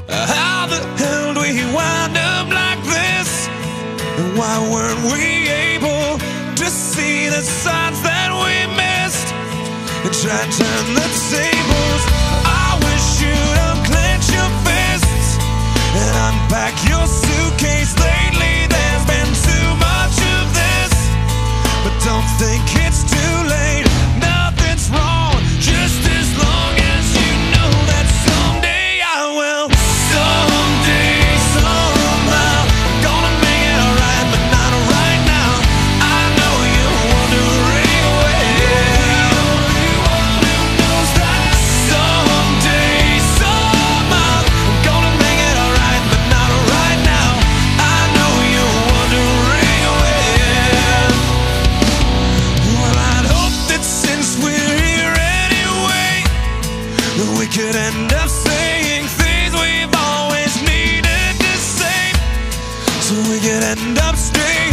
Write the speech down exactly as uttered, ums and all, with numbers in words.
How the hell do we wind up like this? And why weren't we able to see the signs that we missed and try to turn the tables? I wish you'd unclench your fists and unpack your suitcase. Lately there's been too much of this, but don't think it's too late. Nothing's wrong, just as long as you know that someday I will. Someday, somehow, I'm gonna make it alright, but not right now. I know you're wondering where. The only one who knows that. Someday, somehow, I'm gonna make it alright, but not right now. I know you're wondering where. Well, I'd hope that since we're here anyway, that we could end up saying things we've always needed to say, so we could end up staying